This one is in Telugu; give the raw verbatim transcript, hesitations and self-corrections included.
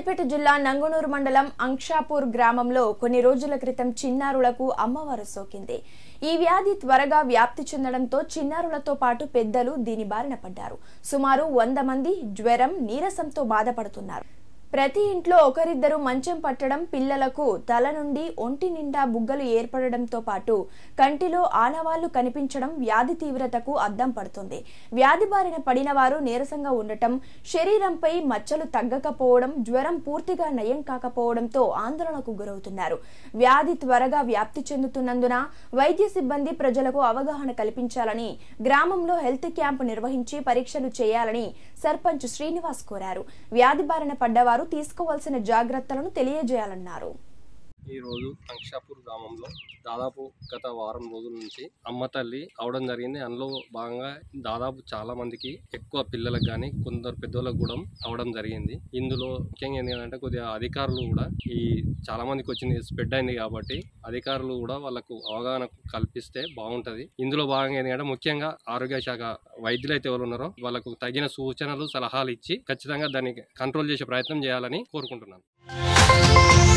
సిద్దిపేట జిల్లా నంగునూరు మండలం అంక్షాపూర్ గ్రామంలో కొన్ని రోజుల క్రితం చిన్నారులకు అమ్మవారు సోకింది. ఈ వ్యాధి త్వరగా వ్యాప్తి చెందడంతో చిన్నారులతో పాటు పెద్దలు దీని బారిన పడ్డారు. సుమారు వంద మంది జ్వరం, నీరసంతో బాధపడుతున్నారు. ప్రతి ఇంట్లో ఒకరిద్దరు మంచం పట్టడం, పిల్లలకు తల నుండి ఒంటి నిండా బుగ్గలు ఏర్పడడంతో పాటు కంటిలో ఆనవాళ్లు కనిపించడం వ్యాధి తీవ్రతకు అద్దం పడుతుంది. వ్యాధి బారిన పడిన వారు నీరసంగా ఉండటం, శరీరంపై మచ్చలు తగ్గకపోవడం, జ్వరం పూర్తిగా నయం కాకపోవడంతో ఆందోళనకు గురవుతున్నారు. వ్యాధి త్వరగా వ్యాప్తి చెందుతున్నందున వైద్య సిబ్బంది ప్రజలకు అవగాహన కల్పించాలని, గ్రామంలో హెల్త్ క్యాంప్ నిర్వహించి పరీక్షలు చేయాలని సర్పంచ్ శ్రీనివాస్ కోరారు. వ్యాధి బారిన పడ్డవారు తీసుకోవాల్సిన జాగ్రత్తలను తెలియజేయాలన్నారు. ఈ రోజు అంక్షాపూర్ గ్రామంలో దాదాపు గత వారం రోజుల నుంచి అమ్మ తల్లి అవడం జరిగింది. అందులో భాగంగా దాదాపు చాలా మందికి, ఎక్కువ పిల్లలకు కానీ కొందరు పెద్దోళ్ళకు కూడా అవడం జరిగింది. ఇందులో ముఖ్యంగా ఏంటంటే కొద్దిగా అధికారులు కూడా, ఈ చాలా మందికి వచ్చింది స్ప్రెడ్ అయింది కాబట్టి అధికారులు కూడా వాళ్ళకు అవగాహన కల్పిస్తే బాగుంటది. ఇందులో భాగంగా ఏంటంటే ముఖ్యంగా ఆరోగ్య శాఖ వైద్యులు అయితే ఎవరు ఉన్నారో వాళ్ళకు తగిన సూచనలు, సలహాలు ఇచ్చి ఖచ్చితంగా దాన్ని కంట్రోల్ చేసే ప్రయత్నం చేయాలని కోరుకుంటున్నాను.